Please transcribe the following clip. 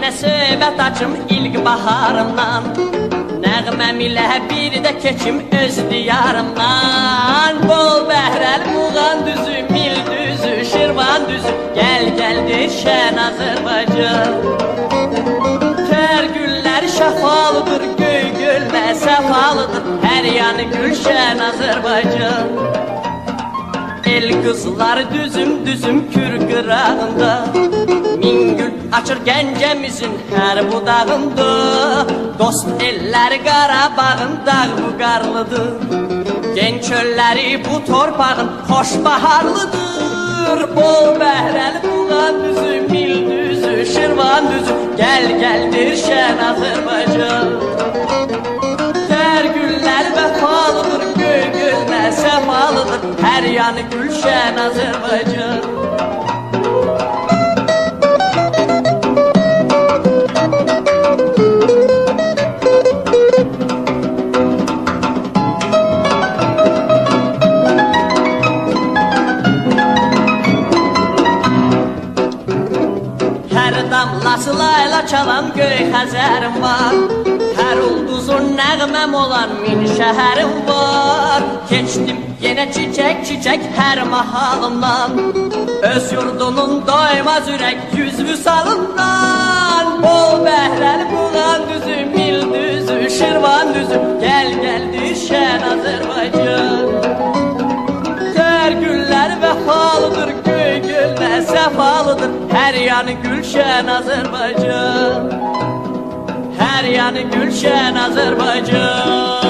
Seninle söhbət açım ilk baharımdan, nəğməm ilə bir də keçim öz diyarımdan. Bol bəhrəl Muğan düzü, Mil düzü, Şirvan düzü, gəl gəldir şən Azərbaycan. Tər güllər şəfalıdır, göy gölmə səfalıdır, hər yanı gülşən Azərbaycan. El qızlar düzüm düzüm Kür qırağında, min gül açır Gəncəmizin hər budağında. Dost ellər Qarabağın dağ bu qarlıdır, gen çölləri bu torpağın xoş baharlıdır. Bol bəhrəl Muğan düzü, Mil düzü, Şirvan düzü, gəl gəldir şən Azərbaycan. Tər güllər vəfalıdır, göy gölmə səfalıdır, hər yanı gülşən Azərbaycan. Damlası layla çalan göy Xəzərim var, hər ulduzun nəğməm olan min şəhərim var. Keçdim yenə çiçək çiçək hər mahalımdan, öz yurdunun doymaz ürək yüz vüsalından. Bol bəhrəl Muğan düzü, Mil düzü, Şirvan düzü, gəl gəldir şən Azərbaycan. Tər güllər vəfalıdır, göy gölmə səfalıdır, hər yanı gülşən Azərbaycan. Hər yanı gülşən Azərbaycan.